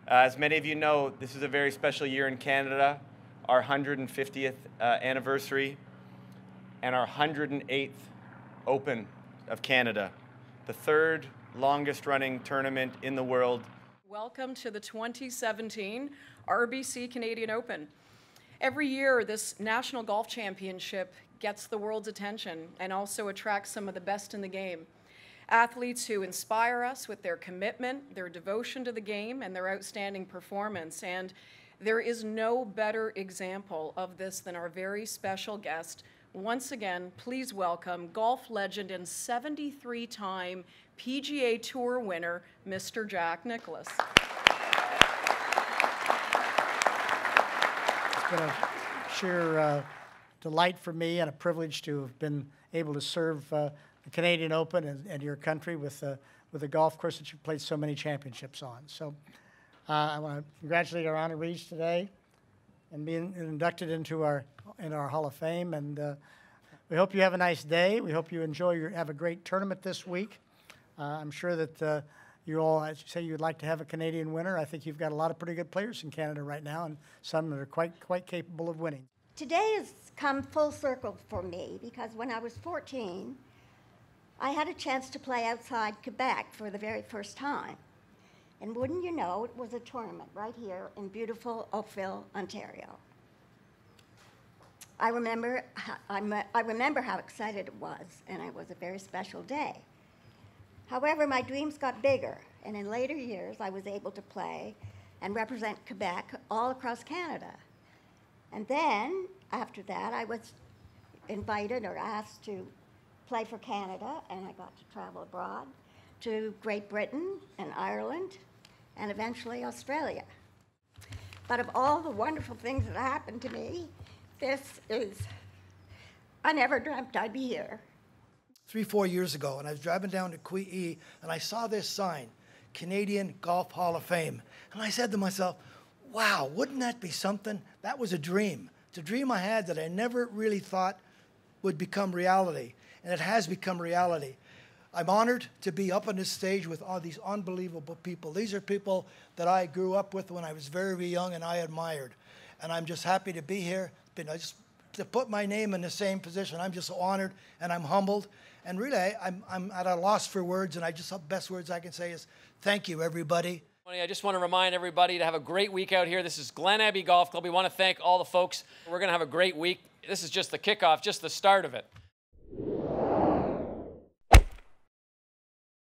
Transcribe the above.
As many of you know, this is a very special year in Canada, our 150th anniversary and our 108th Open of Canada, the third longest running tournament in the world. Welcome to the 2017 RBC Canadian Open. Every year, this National Golf Championship gets the world's attention and also attracts some of the best in the game. Athletes who inspire us with their commitment, their devotion to the game, and their outstanding performance. And there is no better example of this than our very special guest. Once again, please welcome golf legend and 73-time PGA Tour winner, Mr. Jack Nicklaus. It's been a sheer delight for me and a privilege to have been able to serve the Canadian Open and your country with a golf course that you've played so many championships on. So I want to congratulate our honorees today and being inducted into our Hall of Fame. And we hope you have a nice day. We hope you have a great tournament this week. I'm sure that you all, as you say, you'd like to have a Canadian winner. I think you've got a lot of pretty good players in Canada right now, and some that are quite capable of winning. Today has come full circle for me because when I was 14, I had a chance to play outside Quebec for the very first time. And wouldn't you know, it was a tournament right here in beautiful Oakville, Ontario. I remember how excited it was, and it was a very special day. However, my dreams got bigger, and in later years, I was able to play and represent Quebec all across Canada. And then, after that, I was invited or asked to play for Canada, and I got to travel abroad to Great Britain and Ireland, and eventually Australia. But of all the wonderful things that happened to me, I never dreamt I'd be here. 3-4 years ago, and I was driving down to Quee, and I saw this sign, Canadian Golf Hall of Fame. And I said to myself, wow, wouldn't that be something? That was a dream. It's a dream I had that I never really thought would become reality. And it has become reality. I'm honored to be up on this stage with all these unbelievable people. These are people that I grew up with when I was very, very young and I admired. And I'm just happy to be here. To put my name in the same position, I'm just so honored and I'm humbled. And really, I'm at a loss for words, and the best words I can say is thank you, everybody. I just want to remind everybody to have a great week out here. This is Glen Abbey Golf Club. We want to thank all the folks. We're going to have a great week. This is just the kickoff, just the start of it.